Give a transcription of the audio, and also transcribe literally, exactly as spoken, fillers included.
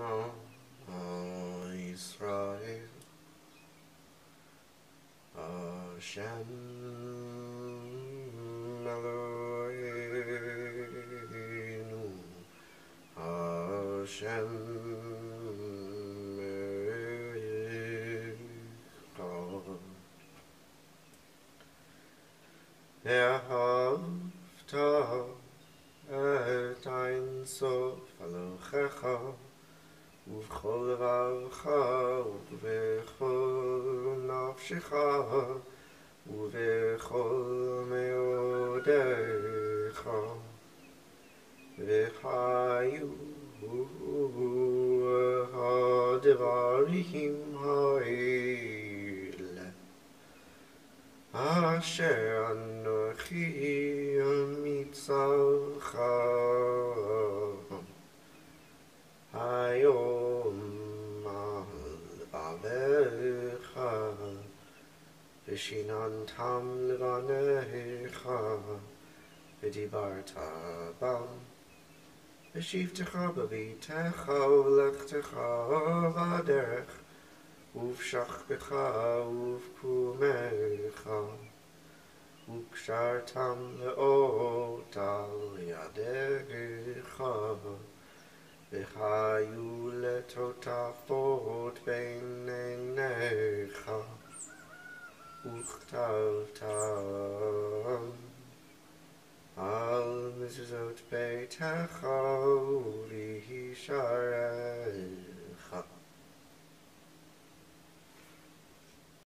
Shema Yisrael Hashem Eloheinu Hashem Echad Vahafta May Sof Elohecha Uv'chol levavecha uv'chol nafshecha uv'chol meodecha v'chayu ha'devarim ha'ele asher anochi mitzalcha Hayom al-bavecha V'shinantam levanecha V'dibarta bam V'shivtecha b'vitecha V'lechtecha v'aderech Uv'shachbecha uv'kumecha U'kshartam le'ot al yadecha V'chayu letotafot beinecha Uchtavtam al mezuzot beitecha V'hisharet